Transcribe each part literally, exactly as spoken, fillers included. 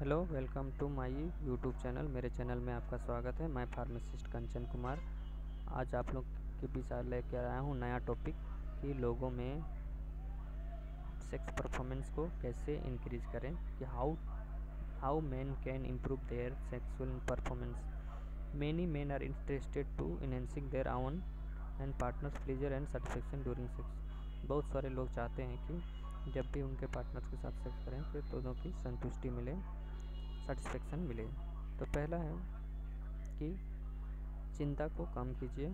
Hello, welcome to my YouTube channel. मेरे channel में आपका स्वागत है। मैं फार्मासिस्ट कंचन कुमार आज आप लोग के बीच लेकर आया हूँ नया टॉपिक कि लोगों में सेक्स परफॉर्मेंस को कैसे इंक्रीज करें, कि how how man can improve their sexual performance. Many men are interested to enhancing their own and partners pleasure and satisfaction during sex. बहुत सारे लोग चाहते हैं कि जब भी उनके पार्टनर्स के साथ सेक्स करें फिर दोनों की संतुष्टि मिले, सेटिस्फेक्शन मिले। तो पहला है कि चिंता को कम कीजिए।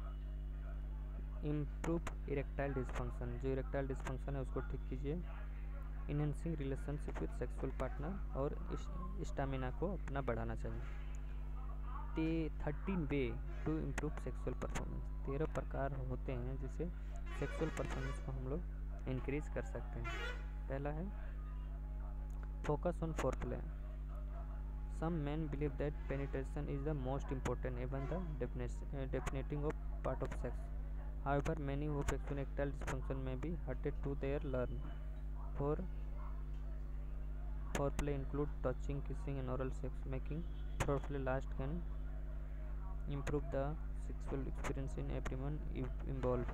इम्प्रूव इरेक्टाइल डिस्फंक्शन, जो इरेक्टाइल डिस्फंक्शन है उसको ठीक कीजिए। Enhancing relationship with sexual partner और स्टैमिना को अपना बढ़ाना चाहिए। Thirteen ways to improve sexual performance, तेरह प्रकार होते हैं जिससे सेक्सुअल परफॉर्मेंस को हम लोग इंक्रीज कर सकते हैं। पहला है focus on foreplay. Some men believe that penetration is the most important, even the definiting of part of sex. However, many who experience erectile dysfunction may be hurted to their learn. For foreplay include touching, kissing, and oral sex. Making foreplay last can improve the sexual experience in everyone involved.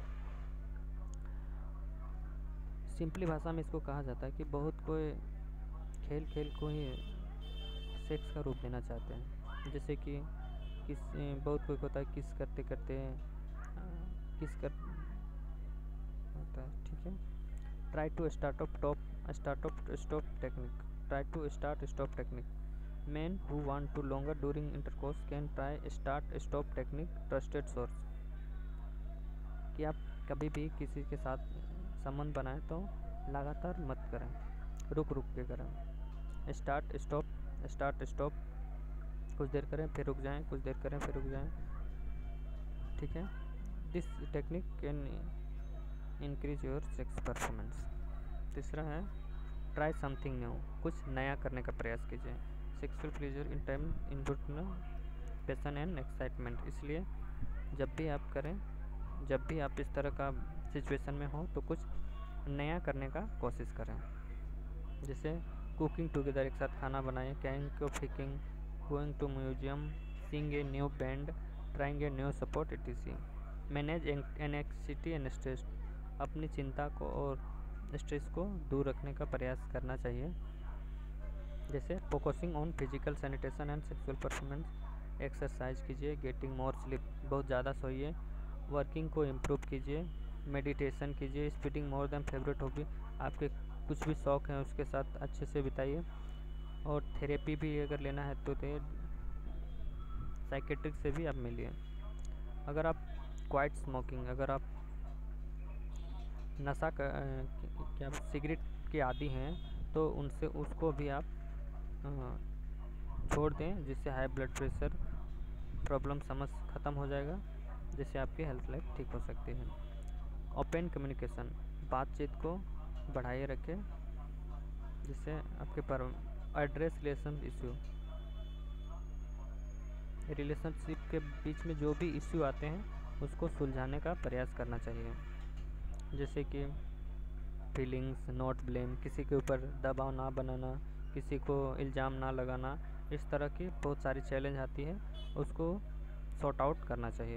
Simply भाषा में इसको कहा जाता है कि बहुत कोई खेल खेल को ही सेक्स का रूप देना चाहते हैं। जैसे कि किस बहुत कोई होता है किस करते करते किस कर होता है, ठीक है। Try to start off top start off stop technique try to start stop technique man who want to longer during intercourse can try start stop technique. Trusted source, कि आप कभी भी किसी के साथ संबंध बनाएं तो लगातार मत करें, रुक रुक के करें। स्टार्ट स्टॉप स्टार्ट स्टॉप कुछ देर करें फिर रुक जाएं, कुछ देर करें फिर रुक जाएं, ठीक है। This technique can increase your sex performance. तीसरा है ट्राई समथिंग न्यू, कुछ नया करने का प्रयास कीजिए। Sexual pleasure in time input passion and excitement, इसलिए जब भी आप करें जब भी आप इस तरह का सिचुएशन में हो तो कुछ नया करने का कोशिश करें। जैसे कुकिंग टुगेदर, एक साथ खाना बनाएं, कैंग को फिकिंग, going to museum, sing a new band, trying a new support etc. Manage anxiety and stress, अपनी चिंता को और स्ट्रेस को दूर रखने का प्रयास करना चाहिए। जैसे focusing on physical sanitation and sexual performance. Exercise कीजिए, गेटिंग मोर स्लीप, बहुत ज़्यादा सोइए, वर्किंग को इम्प्रूव कीजिए, मेडिटेशन कीजिए, speeding more then favourite hobby, आपके कुछ भी शौक़ हैं उसके साथ अच्छे से बिताइए। और थेरेपी भी अगर लेना है तो साइकेट्रिक से भी आप मिलिए। अगर आप क्वाइट स्मोकिंग, अगर आप नशा का क्या सिगरेट के आदी हैं तो उनसे उसको भी आप छोड़ दें, जिससे हाई ब्लड प्रेशर प्रॉब्लम समझ ख़त्म हो जाएगा, जिससे आपकी हेल्थ लाइफ ठीक हो सकती है। ओपन कम्युनिकेशन, बातचीत को बढ़ाए रखें, जिससे आपके पर एड्रेस रिलेशन इश्यू, रिलेशनशिप के बीच में जो भी इश्यू आते हैं उसको सुलझाने का प्रयास करना चाहिए। जैसे कि फीलिंग्स नॉट ब्लेम, किसी के ऊपर दबाव ना बनाना, किसी को इल्ज़ाम ना लगाना, इस तरह की बहुत सारी चैलेंज आती है, उसको सॉर्ट आउट करना चाहिए।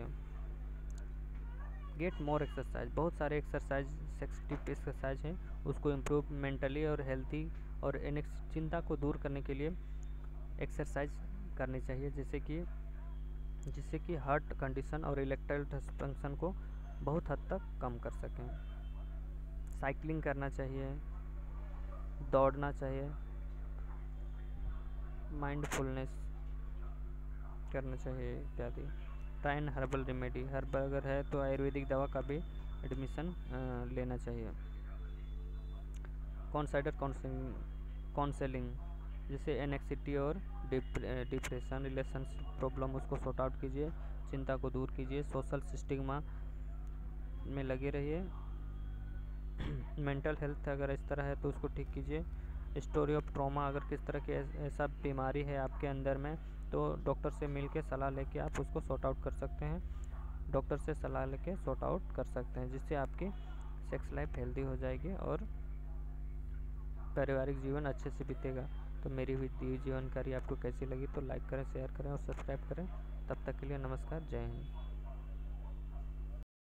गेट मोर एक्सरसाइज, बहुत सारे एक्सरसाइज सेक्स टिप एक्सरसाइज हैं, उसको इम्प्रूव मेंटली और हेल्थी और चिंता को दूर करने के लिए एक्सरसाइज करनी चाहिए, जैसे कि जिससे कि हार्ट कंडीशन और इरेक्टाइल डिस्फंक्शन को बहुत हद तक कम कर सकें। साइकिलिंग करना चाहिए, दौड़ना चाहिए, माइंडफुलनेस करना चाहिए इत्यादि। Try and herbal remedy, herbal अगर है तो आयुर्वेदिक दवा का भी एडमिशन लेना चाहिए। कॉन्साइडर काउंसलिंग, जैसे एनेक्सिटी और डिप्रेशन, रिलेशनशिप प्रॉब्लम, उसको सॉर्ट आउट कीजिए, चिंता को दूर कीजिए, सोशल स्टिग्मा में लगे रहिए। मेंटल हेल्थ अगर इस तरह है तो उसको ठीक कीजिए। स्टोरी ऑफ ट्रॉमा, अगर किस तरह की ऐसा बीमारी है आपके अंदर में तो डॉक्टर से मिल के सलाह लेके आप उसको सॉर्ट आउट कर सकते हैं। डॉक्टर से सलाह लेके सॉर्ट आउट कर सकते हैं, जिससे आपकी सेक्स लाइफ हेल्दी हो जाएगी और पारिवारिक जीवन अच्छे से बीतेगा। तो तो मेरी हुई दी हुई जानकारी आपको कैसी लगी तो लाइक करें, शेयर करें और सब्सक्राइब करें। तब तक के लिए नमस्कार, जय हिंद।